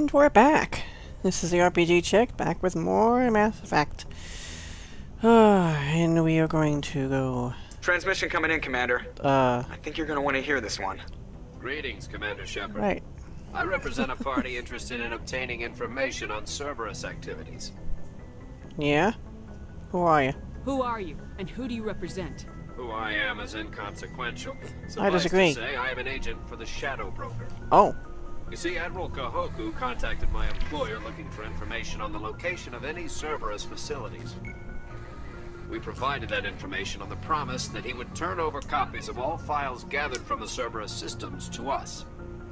And we're back. This is the RPG Chick, back with more Mass Effect. And we are going to go... Transmission coming in, Commander. I think you're going to want to hear this one. Greetings, Commander Shepard. Right. I represent a party interested in obtaining information on Cerberus activities. Yeah? Who are you? Who are you, and who do you represent? Who I am is inconsequential. I disagree. To say, I am an agent for the Shadow Broker. Oh. You see, Admiral Kahoku contacted my employer looking for information on the location of any Cerberus facilities. We provided that information on the promise that he would turn over copies of all files gathered from the Cerberus systems to us.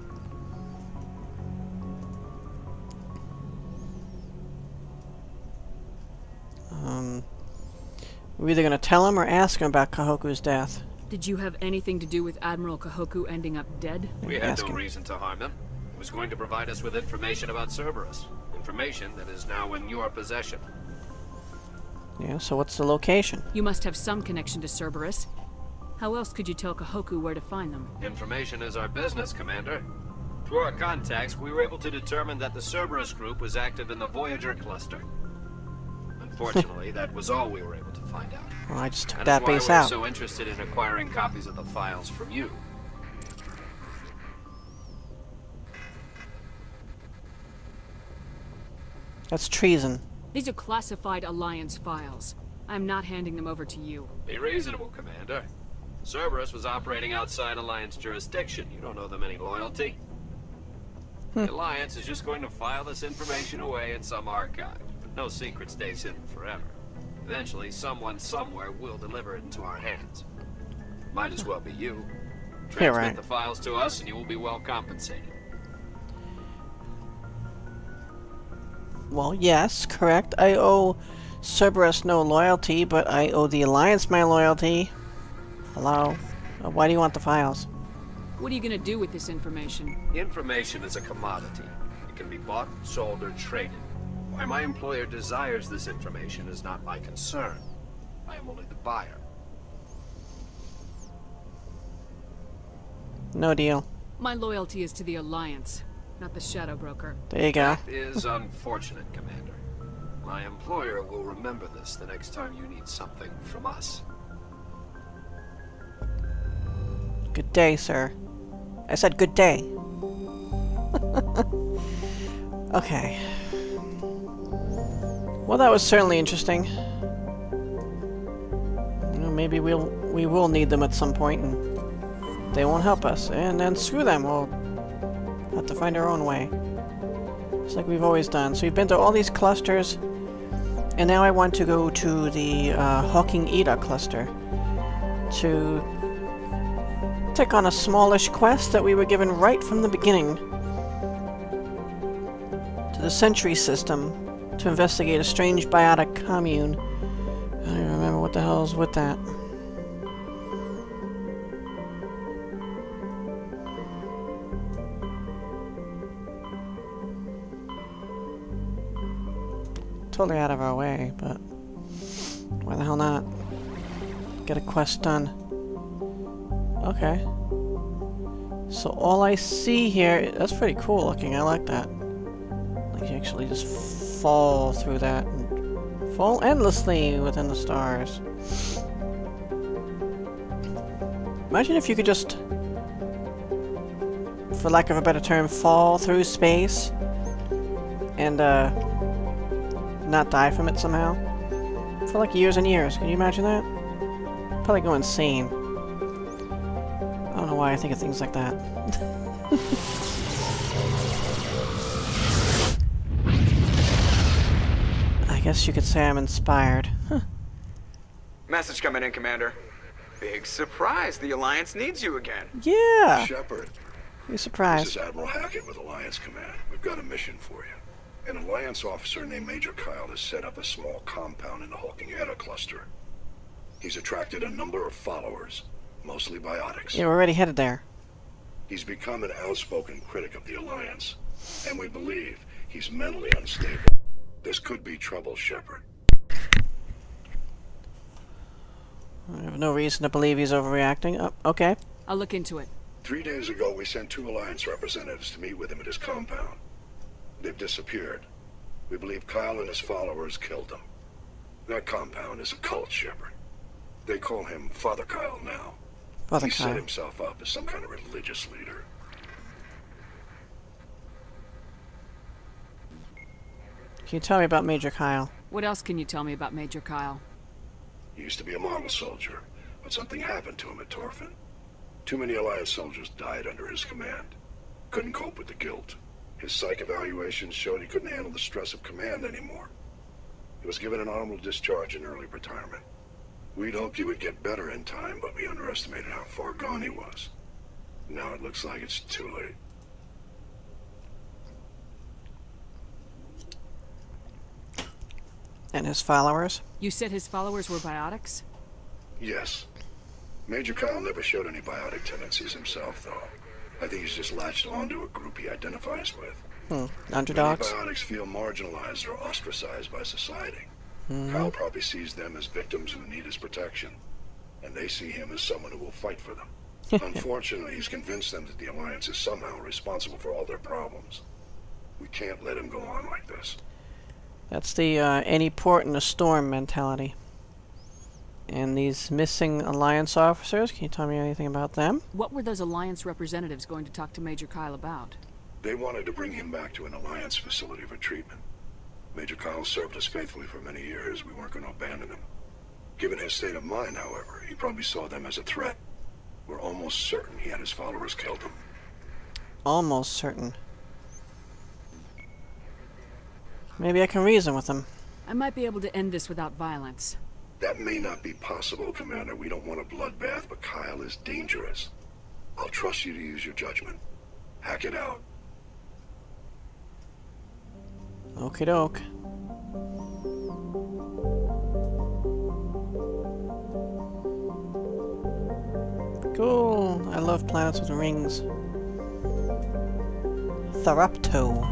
We're either going to tell him or ask him about Kahoku's death. Did you have anything to do with Admiral Kahoku ending up dead? We had no reason to harm him. He was going to provide us with information about Cerberus. Information that is now in your possession. Yeah, so what's the location? You must have some connection to Cerberus. How else could you tell Kahoku where to find them? Information is our business, Commander. Through our contacts, we were able to determine that the Cerberus group was active in the Voyager cluster. Unfortunately, that was all we were able to find out. Well, I just took that base out. out. So interested in acquiring copies of the files from you. That's treason. These are classified Alliance files. I'm not handing them over to you. Be reasonable, Commander. Cerberus was operating outside Alliance jurisdiction. You don't owe them any loyalty. The Alliance is just going to file this information away in some archive. But no secret stays hidden forever. Eventually, someone somewhere will deliver it into our hands. Might as well be you. Transmit the files to us and you will be well compensated. Well, yes, correct. I owe Cerberus no loyalty, but I owe the Alliance my loyalty. Hello? Why do you want the files? What are you gonna do with this information? Information is a commodity. It can be bought, sold, or traded. Why my employer desires this information is not my concern. I am only the buyer. No deal. My loyalty is to the Alliance, not the Shadow Broker. There you go. That is unfortunate, Commander. My employer will remember this the next time you need something from us. Good day, sir. I said good day. Okay. Well, that was certainly interesting. You know, maybe we will need them at some point, and they won't help us. And then screw them. We'll have to find our own way. Just like we've always done. So we've been to all these clusters, and now I want to go to the Hawking Ida cluster to take on a smallish quest that we were given right from the beginning. To the Sentry system to investigate a strange biotic commune. I don't even remember what the hell is with that. Totally out of our way, but why the hell not? Get a quest done. Okay. So all I see here, that's pretty cool looking, I like that. Like you actually just fall through that and fall endlessly within the stars. Imagine if you could just, for lack of a better term, fall through space and not die from it somehow. For like years and years. Can you imagine that? Probably go insane. I don't know why I think of things like that. I guess you could say I'm inspired. Huh. Message coming in, Commander. Big surprise. The Alliance needs you again. Yeah! Shepard. You're surprised. This is Admiral Hackett with Alliance Command. We've got a mission for you. An Alliance officer named Major Kyle has set up a small compound in the Hawking Ida cluster. He's attracted a number of followers, mostly biotics. Yeah, we're already headed there. He's become an outspoken critic of the Alliance, and we believe he's mentally unstable. This could be trouble, Shepard. I have no reason to believe he's overreacting. Oh, okay. I'll look into it. 3 days ago, we sent 2 Alliance representatives to meet with him at his compound. They've disappeared. We believe Kyle and his followers killed them. That compound is a cult, Shepard. They call him Father Kyle now. Father He Kyle. set himself up as some kind of religious leader. Can you tell me about Major Kyle? What else can you tell me about Major Kyle? He used to be a model soldier, but something happened to him at Torfin. Too many Alliance soldiers died under his command. Couldn't cope with the guilt. His psych evaluations showed he couldn't handle the stress of command anymore. He was given an honorable discharge in early retirement. We'd hoped he would get better in time, but we underestimated how far gone he was. Now it looks like it's too late. And his followers? You said his followers were biotics? Yes. Major Kyle never showed any biotic tendencies himself, though. I think he's just latched onto a group he identifies with. Underdogs? Many biotics feel marginalized or ostracized by society. Kyle probably sees them as victims who need his protection, and they see him as someone who will fight for them. Unfortunately, he's convinced them that the Alliance is somehow responsible for all their problems. We can't let him go on like this. That's the any port in a storm mentality. And these missing Alliance officers, can you tell me anything about them? What were those Alliance representatives going to talk to Major Kyle about? They wanted to bring him back to an Alliance facility for treatment. Major Kyle served us faithfully for many years. We weren't going to abandon him. Given his state of mind, however, he probably saw them as a threat. We're almost certain he had his followers killed him. Almost certain. Maybe I can reason with them. I might be able to end this without violence. That may not be possible, Commander. We don't want a bloodbath, but Kyle is dangerous. I'll trust you to use your judgment. Hack it out. Okie doke. Cool. I love planets with rings. Tharapto.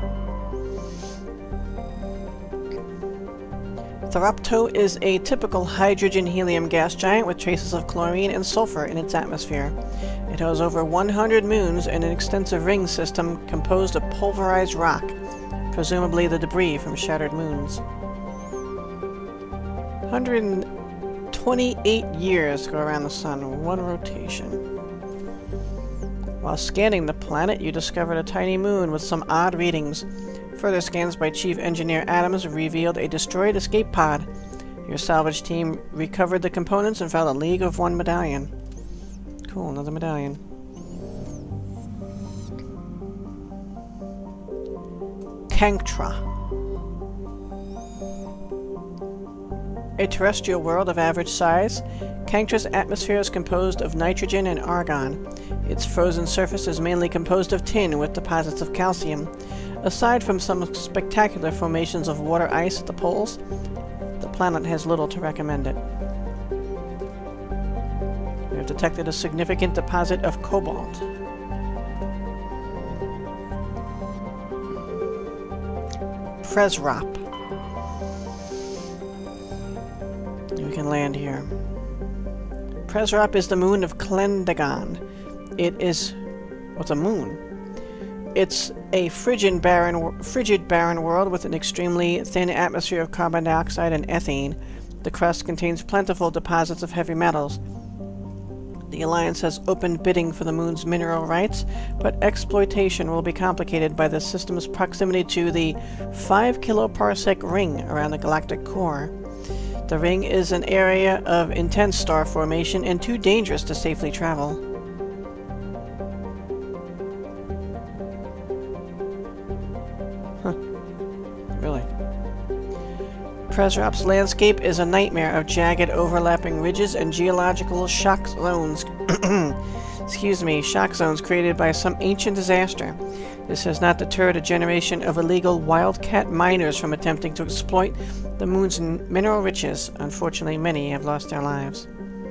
Tharapto is a typical hydrogen-helium gas giant with traces of chlorine and sulfur in its atmosphere. It has over 100 moons and an extensive ring system composed of pulverized rock, presumably the debris from shattered moons. 128 years to go around the sun, one rotation. While scanning the planet, you discovered a tiny moon with some odd readings. Further scans by Chief Engineer Adams revealed a destroyed escape pod. Your salvage team recovered the components and found a League of One medallion. Cool, another medallion. Canctra. A terrestrial world of average size, Canctra's atmosphere is composed of nitrogen and argon. Its frozen surface is mainly composed of tin with deposits of calcium. Aside from some spectacular formations of water ice at the poles, the planet has little to recommend it. We have detected a significant deposit of cobalt. Presrop. We can land here. Presrop is the moon of Klendagon. It is... what's a moon? It's a frigid, barren world with an extremely thin atmosphere of carbon dioxide and ethane. The crust contains plentiful deposits of heavy metals. The Alliance has opened bidding for the moon's mineral rights, but exploitation will be complicated by the system's proximity to the 5 kiloparsec ring around the galactic core. The ring is an area of intense star formation and too dangerous to safely travel. Really. Presrop's landscape is a nightmare of jagged overlapping ridges and geological shock zones. Excuse me, shock zones created by some ancient disaster. This has not deterred a generation of illegal wildcat miners from attempting to exploit the moon's mineral riches. Unfortunately, many have lost their lives.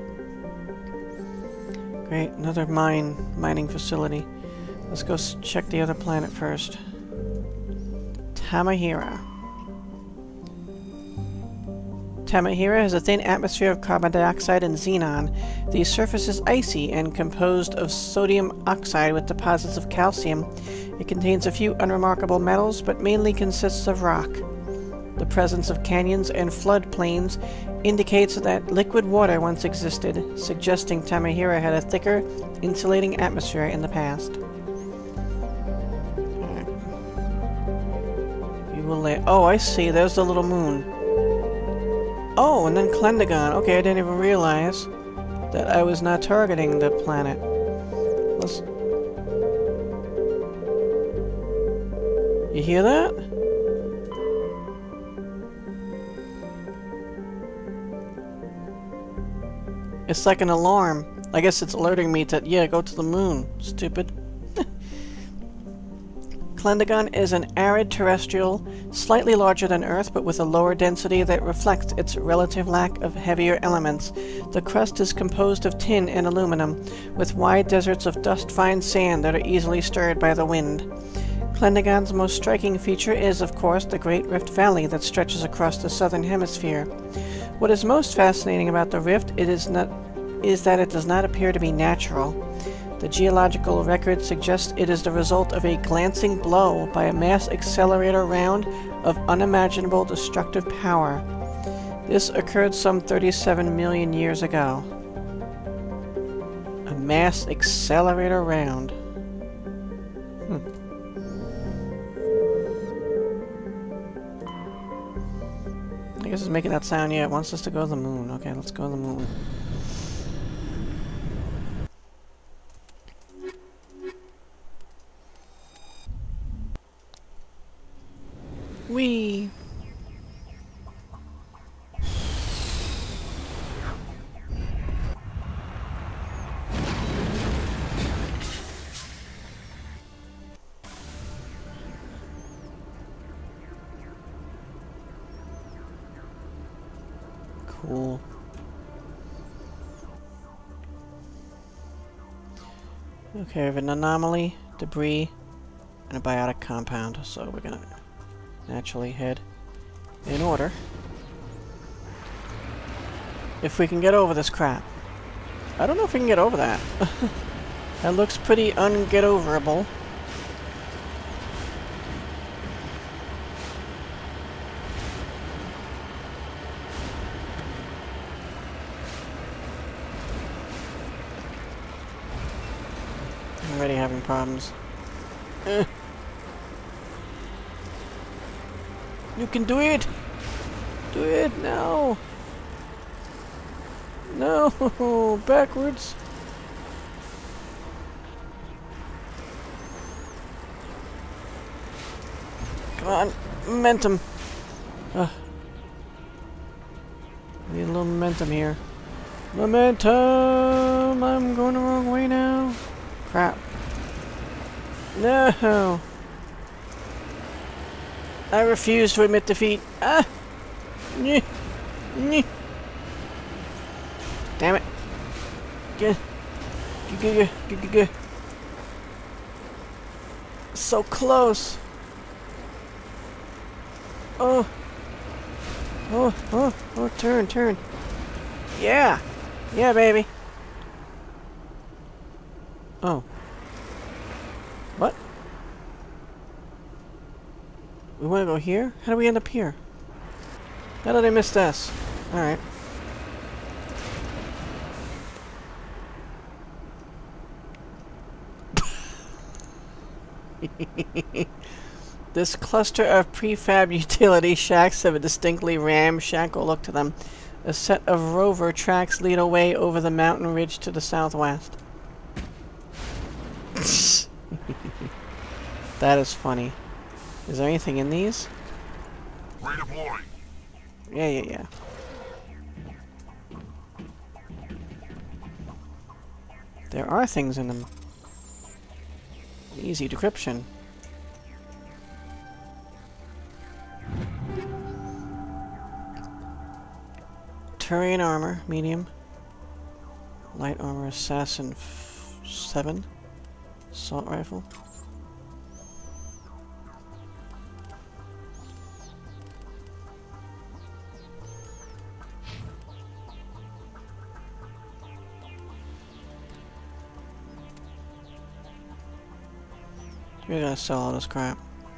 Great, another mining facility. Let's go check the other planet first. Tamahira. Tamahira has a thin atmosphere of carbon dioxide and xenon. The surface is icy and composed of sodium oxide with deposits of calcium. It contains a few unremarkable metals, but mainly consists of rock. The presence of canyons and floodplains indicates that liquid water once existed, suggesting Tamahira had a thicker, insulating atmosphere in the past. We will oh, I see. There's the little moon. Oh, and then Klendagon. Okay, I didn't even realize that I was not targeting the planet. Let's... You hear that? It's like an alarm. I guess it's alerting me that, yeah, go to the moon, stupid. Klendagon is an arid terrestrial, slightly larger than Earth, but with a lower density that reflects its relative lack of heavier elements. The crust is composed of tin and aluminum, with wide deserts of dust-fine sand that are easily stirred by the wind. Klendagon's most striking feature is, of course, the Great Rift Valley that stretches across the southern hemisphere. What is most fascinating about the rift is that it does not appear to be natural. The geological record suggests it is the result of a glancing blow by a mass accelerator round of unimaginable destructive power. This occurred some 37 million years ago. A mass accelerator round. I guess it's making that sound. Yeah, it wants us to go to the moon. Okay, let's go to the moon. Whee! Cool. Okay, we have an anomaly, debris, and a biotic compound, so we're gonna naturally head in order. If we can get over this crap. I don't know if we can get over that. That looks pretty unget-overable. I'm already having problems. You can do it! Do it now! No! Backwards! Come on! Momentum! Need a little momentum here. Momentum! I'm going the wrong way now. Crap. No! I refuse to admit defeat. Ah! Nyeh. Nyeh. Damn it. So close. Oh. Oh, turn. Yeah. Yeah, baby. Oh. What? We want to go here? How do we end up here? How did I miss this? Alright. This cluster of prefab utility shacks have a distinctly ramshackle look to them. A set of rover tracks lead away over the mountain ridge to the southwest. That is funny. Is there anything in these? Redeploy. Yeah. There are things in them. Easy decryption. Turian armor, medium. Light armor, assassin 7. Assault rifle. You're gonna sell all this crap.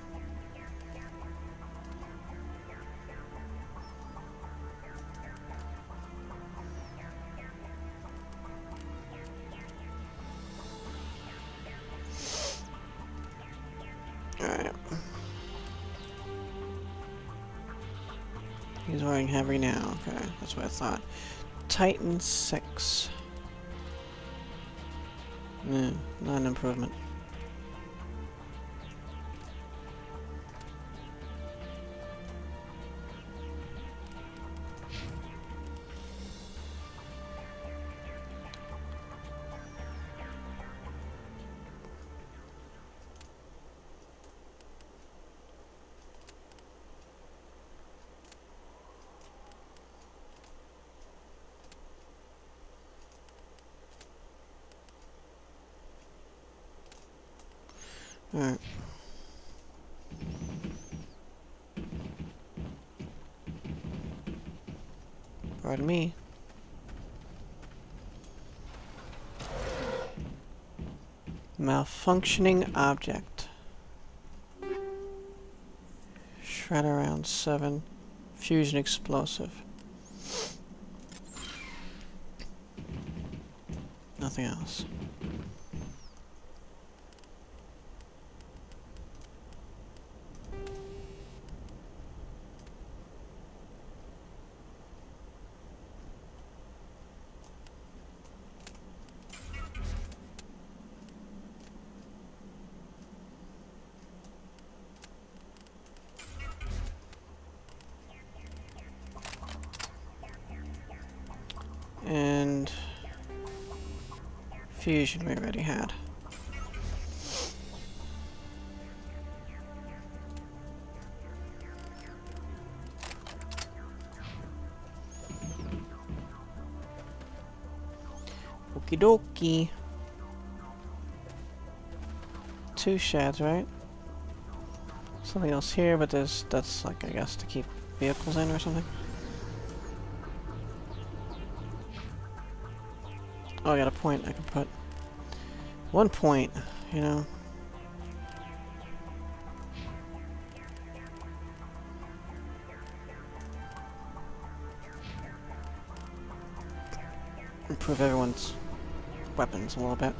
Alright. He's wearing heavy now. Okay, that's what I thought. Titan 6. Not an improvement. Alright. Pardon me. Malfunctioning object. Shredder round 7. Fusion explosive. Nothing else. And fusion we already had. Okie dokie. 2 sheds, right? Something else here, but that's like, I guess, to keep vehicles in or something. Oh, I got a point I can put. 1 point, you know. Improve everyone's weapons a little bit.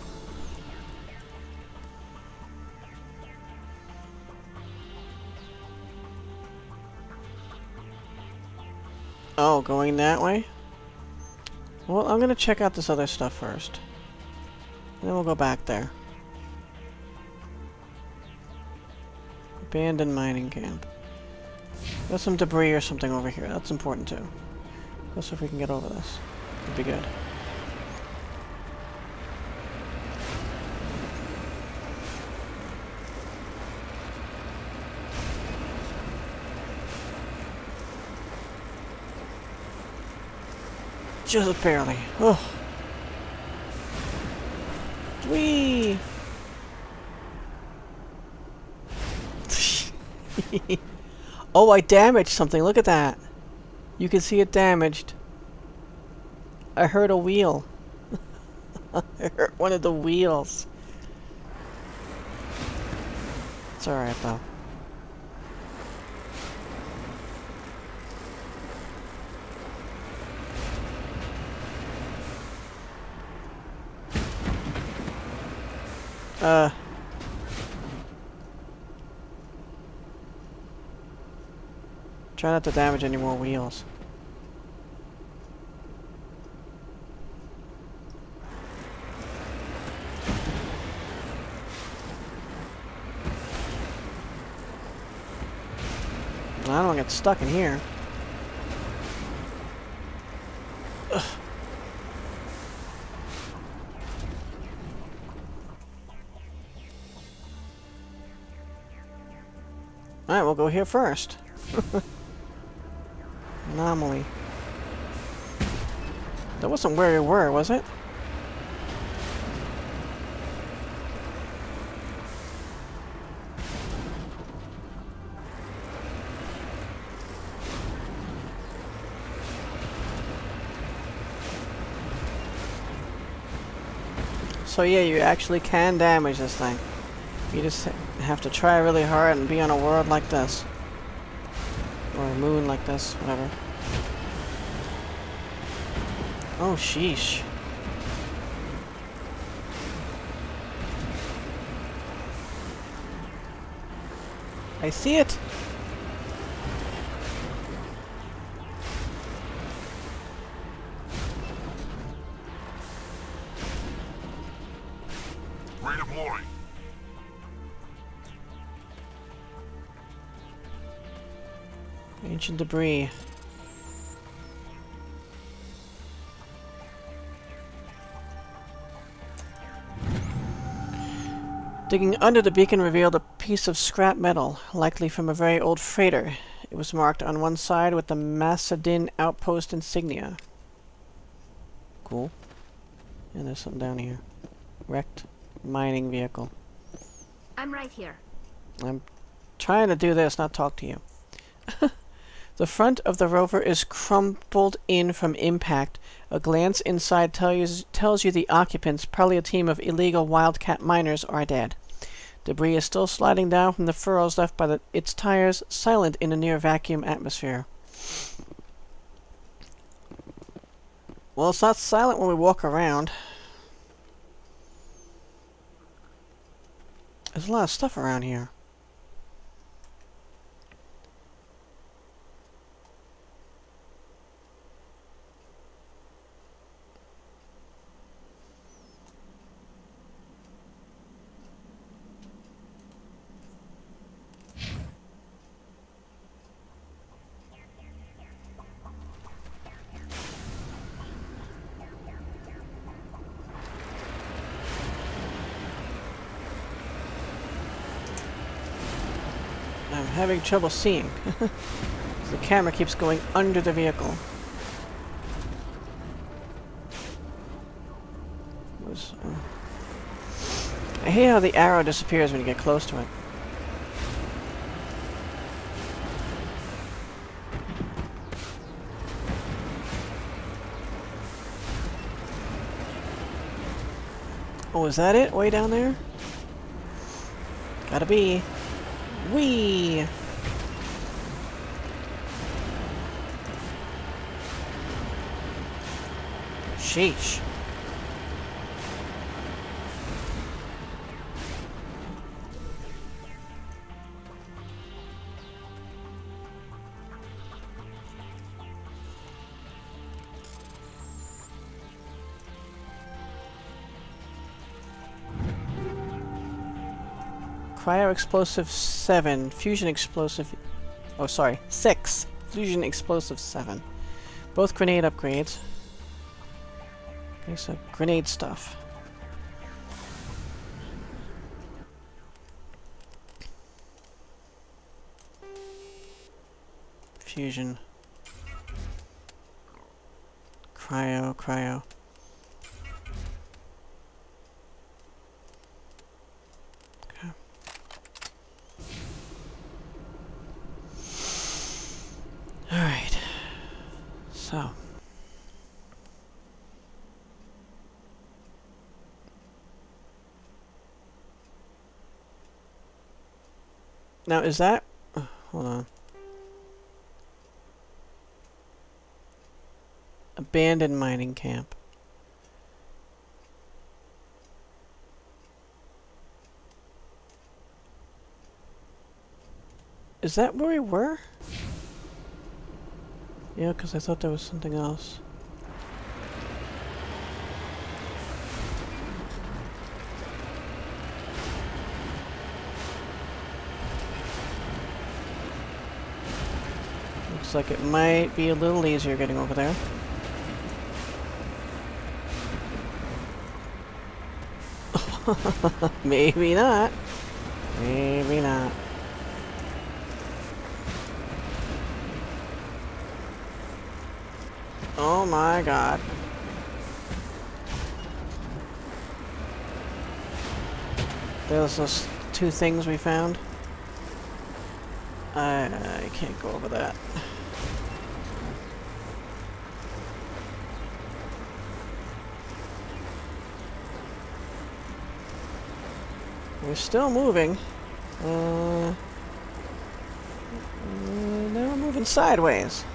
Oh, going that way? Well, I'm gonna check out this other stuff first. And then we'll go back there. Abandoned mining camp. There's some debris or something over here. That's important too. Let's see if we can get over this. It'd be good. Just barely. Oh. Whee! Oh, I damaged something. Look at that. You can see it damaged. I hurt a wheel. I hurt one of the wheels. It's alright though. Try not to damage any more wheels. I don't want to get stuck in here. Ugh. Alright, we'll go here first. Anomaly. That wasn't where we were, was it? So yeah, you actually can damage this thing. You just have to try really hard and be on a world like this. Or a moon like this, whatever. Oh, sheesh. I see it! Redeploying. Ancient debris. Digging under the beacon revealed a piece of scrap metal, likely from a very old freighter. It was marked on one side with the Macedon outpost insignia. Cool. And there's something down here. Wrecked mining vehicle. I'm right here. I'm trying to do this, not talk to you. The front of the rover is crumpled in from impact. A glance inside tells you the occupants, probably a team of illegal wildcat miners, are dead. Debris is still sliding down from the furrows left by its tires, silent in a near-vacuum atmosphere. Well, it's not silent when we walk around. There's a lot of stuff around here. I'm having trouble seeing. The camera keeps going under the vehicle. I hate how the arrow disappears when you get close to it. Oh, is that it? Way down there? Gotta be. Whee! Sheesh. Cryo-explosive 7. Fusion explosive... Oh, sorry. 6. Fusion explosive 7. Both grenade upgrades. Okay, so grenade stuff. Fusion. Cryo. Alright, so. Now, is that... hold on. Abandoned mining camp. Is that where we were? Yeah, because I thought there was something else. Looks like it might be a little easier getting over there. Maybe not. Maybe not. Oh my god. There's those two things we found. I can't go over that. We're still moving. Now we're moving sideways.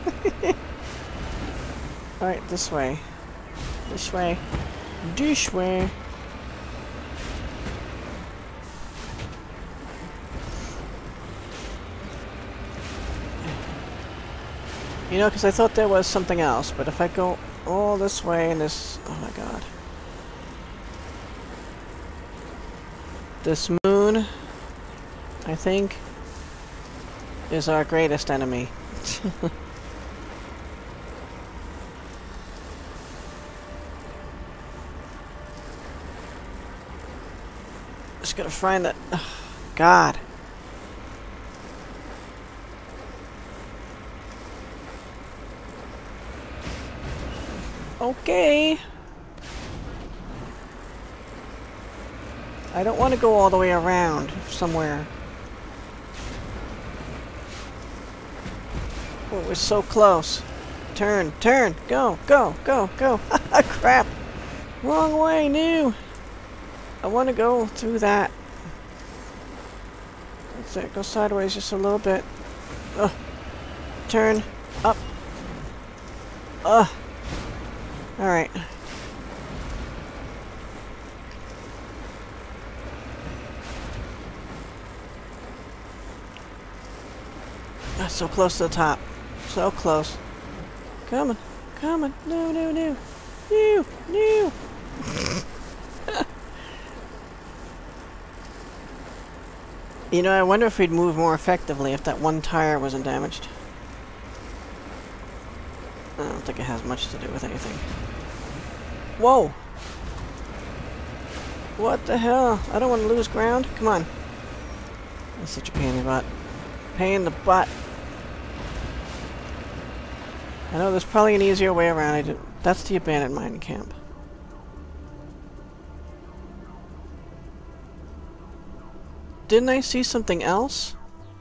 Alright, this way. This way. This way. You know, because I thought there was something else, but if I go all this way and this... Oh my god. This moon, I think, is our greatest enemy. Just gotta find that... Oh, God. Okay. I don't want to go all the way around somewhere. Oh, we're so close. Turn, turn, go, go, go, go. Crap. Wrong way, new. I want to go through that. That's it, go sideways just a little bit. Ugh. Turn, up. Ugh. Alright. So close to the top. So close. Come on. Come on. No, no, no. No, no. You know, I wonder if we'd move more effectively if that one tire wasn't damaged. I don't think it has much to do with anything. Whoa! What the hell? I don't want to lose ground. Come on. That's such a pain in the butt. Pain in the butt. I know there's probably an easier way around. That's the abandoned mining camp. Didn't I see something else?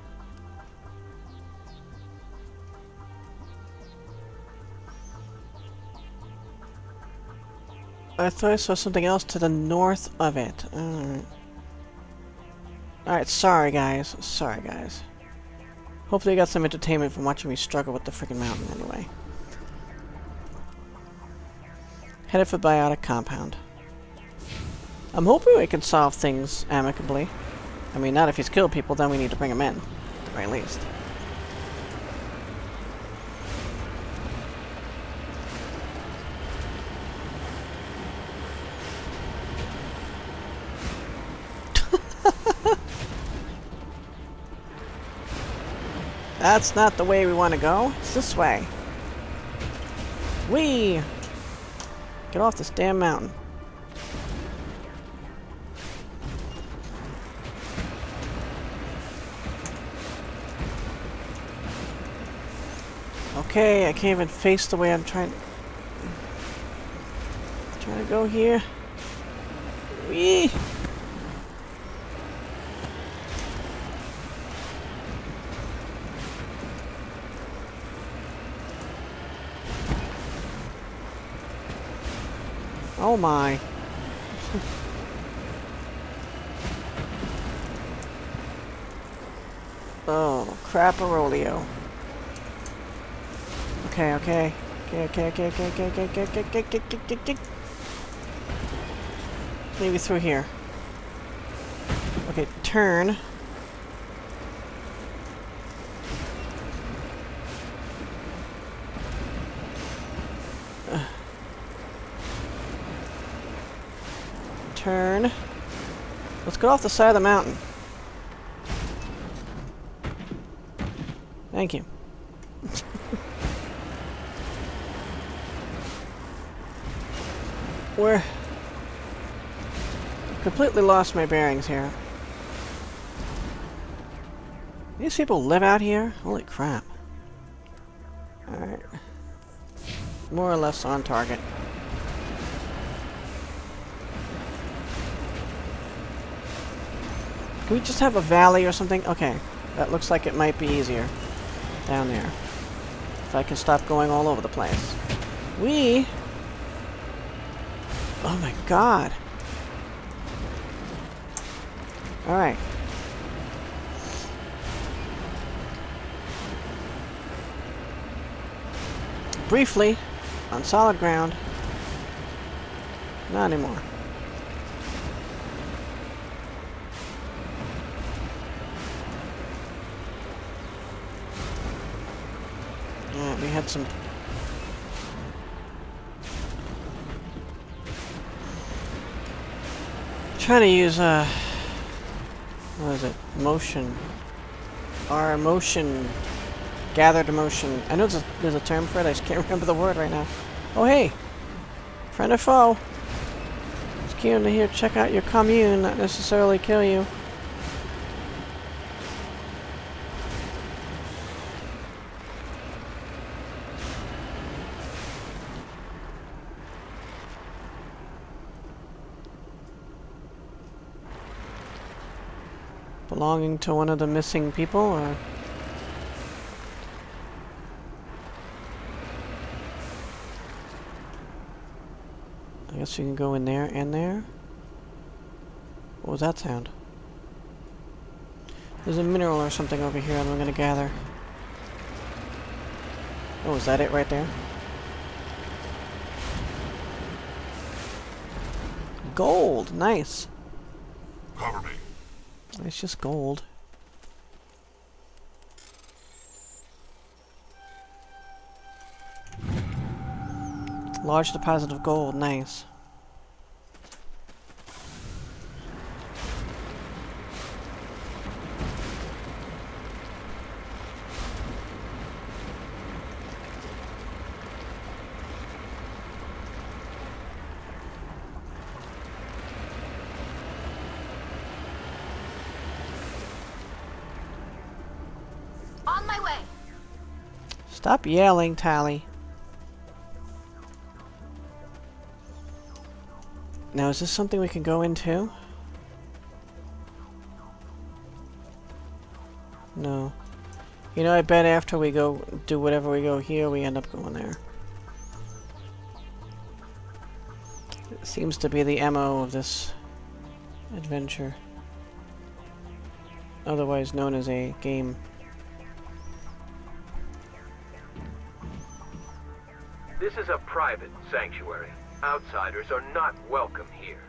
I thought I saw something else to the north of it. Alright. Alright, sorry guys. Sorry guys. Hopefully you got some entertainment from watching me struggle with the freaking mountain anyway. Headed for Biotic compound. I'm hoping we can solve things amicably. I mean, not if he's killed people, then we need to bring him in. At the very least. That's not the way we want to go. It's this way. Whee! Get off this damn mountain. Okay, I can't even face the way I'm trying to go here. Whee! Oh my. Oh, crap-a-rolio. Okay, okay. Okay. Maybe through here. Okay, turn. Turn. Let's go off the side of the mountain. Thank you. We're completely lost my bearings here. These people live out here? Holy crap. Alright. More or less on target. Can we just have a valley or something? Okay. That looks like it might be easier. Down there. If I can stop going all over the place. Oh my god. Alright. Briefly, on solid ground. Not anymore. Yeah, we had some... Trying to use, what is it? Motion. Our motion... Gathered emotion. I know there's a term for it, I just can't remember the word right now. Oh hey! Friend or foe? Just came to here check out your commune, not necessarily kill you. Belonging to one of the missing people, or... I guess you can go in there and there. What was that sound? There's a mineral or something over here that I'm gonna gather. Oh, is that it right there? Gold! Nice! Cover me. It's just gold. Large deposit of gold, nice. On my way. Stop yelling, Tally. Now, is this something we can go into? No. You know, I bet after we go do whatever we go here, we end up going there. It seems to be the MO of this adventure. Otherwise known as a game. This is a private sanctuary. Outsiders are not welcome here.